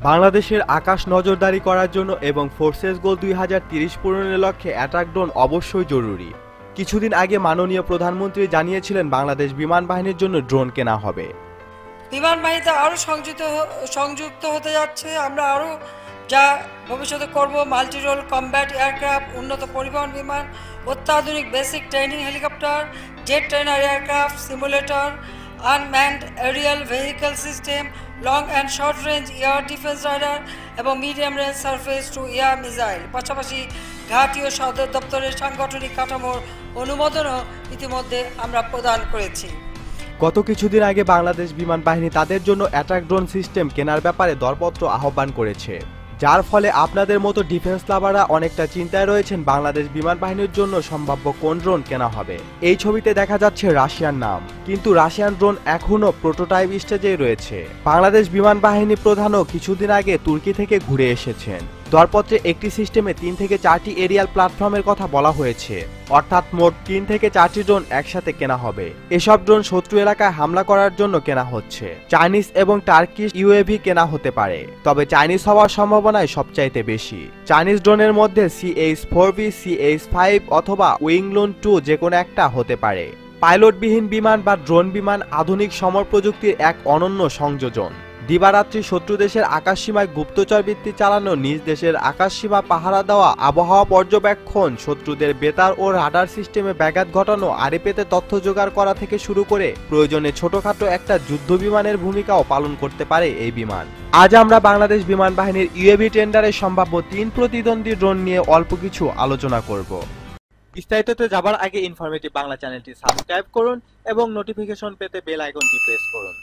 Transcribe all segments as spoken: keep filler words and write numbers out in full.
বাংলাদেশের আকাশ নজরদারি করার জন্য এবং ফোর্সেস গোল দুই হাজার তিরিশ পূরণের লক্ষ্যে অ্যাটাক ড্রোন অবশ্যই জরুরি। কিছুদিন আগে মাননীয় প্রধানমন্ত্রী জানিয়েছিলেন বাংলাদেশ বিমান বাহিনীর জন্য ড্রোন কেনা হবে। বিমান বাহিনীতে আরও সংযুক্ত সংযুক্ত হতে যাচ্ছে। আমরা আরও যা ভবিষ্যতে করব, মাল্টি রোল কমব্যাট এয়ারক্রাফট, উন্নত পরিবহন বিমান, অত্যাধুনিক basic training helicopter, jet trainer aircraft, simulator, unmanned aerial vehicle system, long and short range air defence radar এবং medium range surface to air missile. পাশাপাশি ঘাঁটি ও সদর দপ্তরের সাংগঠনিক কাঠামোর অনুমোদনও ইতিমধ্যে আমরা প্রদান করেছি। গত কিছুদিন আগে বাংলাদেশ বিমান বাহিনী তাদের জন্য অ্যাটাক ড্রোন সিস্টেম কেনার ব্যাপারে দরপত্র আহ্বান করেছে, যার ফলে আপনাদের মতো ডিফেন্স লাভাররা অনেকটা চিন্তায় রয়েছেন বাংলাদেশ বিমান বাহিনীর জন্য সম্ভাব্য কোন ড্রোন কেনা হবে। এই ছবিতে দেখা যাচ্ছে রাশিয়ান নাম, কিন্তু রাশিয়ান ড্রোন এখনও প্রোটোটাইপ স্টেজেই রয়েছে। বাংলাদেশ বিমান বাহিনী প্রধানও কিছুদিন আগে তুর্কি থেকে ঘুরে এসেছেন। দরপত্রে একটি সিস্টেমে তিন থেকে চারটি এরিয়াল প্ল্যাটফর্মের কথা বলা হয়েছে, অর্থাৎ মোট তিন থেকে চারটি ড্রোন একসাথে কেনা হবে। এসব ড্রোন শত্রু এলাকায় হামলা করার জন্য কেনা হচ্ছে। চাইনিজ এবং টার্কিশ ইউএভি কেনা হতে পারে, তবে চাইনিজ হওয়ার সম্ভাবনাই সবচাইতে বেশি। চাইনিজ ড্রোনের মধ্যে C H four B, C H five অথবা উইংলুন টু যে কোনো একটা হতে পারে। পাইলটবিহীন বিমান বা ড্রোন বিমান আধুনিক সমর প্রযুক্তির এক অনন্য সংযোজন। দিবারাত্রি শত্রু দেশের আকাশসীমায় গুপ্তচর বৃত্তি চালানো, নিজ দেশের আকাশসীমা পাহারা দেওয়া, আবহাওয়া পর্যবেক্ষণ, শত্রুদের বেতার ও রাডার সিস্টেমে ব্যাঘাত ঘটানো, আড়ে পেতে তথ্য জোগাড় করা থেকে শুরু করে প্রয়োজনে ছোটখাটো একটা যুদ্ধ বিমানের ভূমিকাও পালন করতে পারে এই বিমান। আজ আমরা বাংলাদেশ বিমান বাহিনীর ইউএভি টেন্ডারের সম্ভাব্য তিন প্রতিদ্বন্দ্বী ড্রোন নিয়ে অল্প কিছু আলোচনা করব। বিস্তারিততে যাবার আগে ইনফরমেটিভ বাংলা চ্যানেলটি সাবস্ক্রাইব করুন এবং নোটিফিকেশন পেতে বেল আইকনটি প্রেস করুন।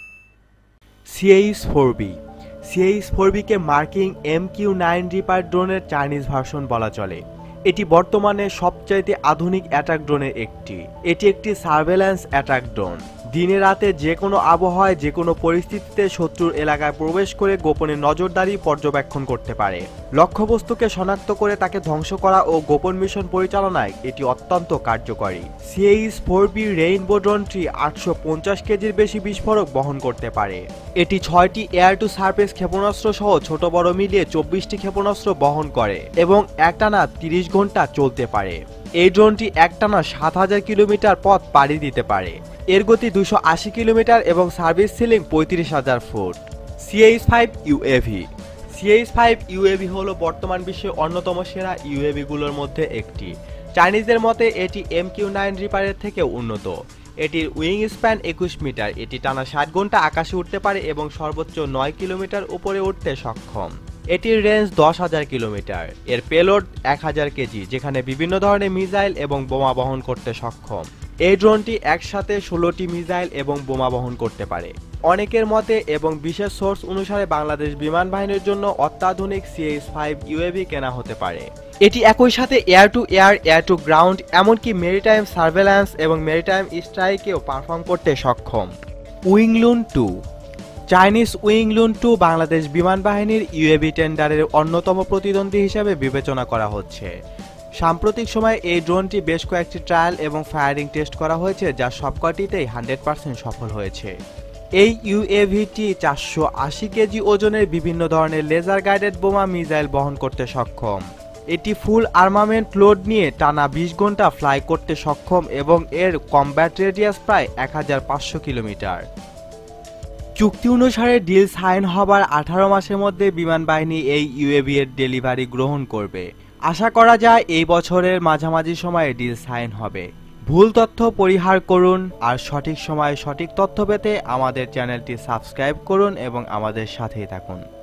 C H four B C H four B কে marking M Q nine Reaper ড্রোনের চাইনিজ ভার্সন বলা চলে। এটি বর্তমানে সবচাইতে আধুনিক অ্যাটাক ড্রোনের একটি। এটি একটি সার্ভেলেন্স অ্যাটাক ড্রোন। দিনে রাতে যে কোনো আবহাওয়ায় যে কোনো পরিস্থিতিতে শত্রুর এলাকায় প্রবেশ করে গোপনে নজরদারি পর্যবেক্ষণ করতে পারে। লক্ষ্যবস্তুকে শনাক্ত করে তাকে ধ্বংস করা ও গোপন মিশন পরিচালনায় এটি অত্যন্ত কার্যকরী। C H four B rainbow ড্রোনটি আটশো পঞ্চাশ কেজির বেশি বিস্ফোরক বহন করতে পারে। এটি ছয়টি এয়ার টু সার্ফেস ক্ষেপণাস্ত্র সহ ছোট বড় মিলিয়ে চব্বিশটি ক্ষেপণাস্ত্র বহন করে এবং একটানা তিরিশ ঘন্টা চলতে পারে। এই ড্রোনটি একটানা সাত হাজার কিলোমিটার পথ পাড়ি দিতে পারে। এর গতি দুশো আশি কিলোমিটার এবং সার্ভিস সিলিং পঁয়ত্রিশ হাজার ফুট। C H five UAV C H five UAV হলো বর্তমান বিশ্বের অন্যতম সেরা ইউএভিগুলোর মধ্যে একটি। চাইনিজদের মতে এটি এম কিউ নাইন রিপারের থেকে উন্নত। এটির উইং স্প্যান একুশ মিটার। এটি টানা ষাট ঘন্টা আকাশে উঠতে পারে এবং সর্বোচ্চ নয় কিলোমিটার উপরে উঠতে সক্ষম। এটির রেঞ্জ দশ হাজার কিলোমিটার। এর পেলোড এক হাজার কেজি, যেখানে বিভিন্ন ধরনের মিসাইল এবং বোমা বহন করতে সক্ষম। এই ড্রোনটি একসাথে ষোলোটি মিসাইল এবং বোমা বহন করতে পারে। অনেকের মতে এবং বিশেষ সোর্স অনুসারে বাংলাদেশ বিমান বাহিনীর জন্য অত্যাধুনিক সি এইচ ফাইভ ইউএভি কেনা হতে পারে। এটি একই সাথে air to air, air to ground, এমনকি মেরিটাইম সার্ভেলেন্স এবং মেরিটাইম স্ট্রাইকেও পারফর্ম করতে সক্ষম। Wing Loong two Chinese Wing Loong two Bangladesh বিমান বাহিনীর ইউএভি টেন্ডারের অন্যতম প্রতিদ্বন্দ্বী হিসেবে বিবেচনা করা হচ্ছে। সাম্প্রতিক সময়ে এই ড্রোনটি বেশ কয়েকটি ট্রায়াল এবং ফায়ারিং টেস্ট করা হয়েছে, যা সবকটিতেই হান্ড্রেড পার্সেন্ট সফল হয়েছে। এই ইউএভিটি চারশো আশি কেজি ওজনের বিভিন্ন ধরনের লেজার গাইডেড বোমা মিসাইল বহন করতে সক্ষম। এটি ফুল আর্মামেন্ট লোড নিয়ে টানা বিশ ঘন্টা ফ্লাই করতে সক্ষম এবং এর কমব্যাট রেডিয়াস প্রায় এক হাজার পাঁচশো কিলোমিটার। চুক্তি অনুসারে ডিল সাইন হবার আঠারো মাসের মধ্যে বিমান বাহিনী এই ইউএভি এর ডেলিভারি গ্রহণ করবে। আশা করা যায় এই বছরের মাঝামাঝি সময়ে ডিল সাইন হবে। ভুল তথ্য পরিহার করুন আর সঠিক সময়ে সঠিক তথ্য পেতে আমাদের চ্যানেলটি সাবস্ক্রাইব করুন এবং আমাদের সাথেই থাকুন।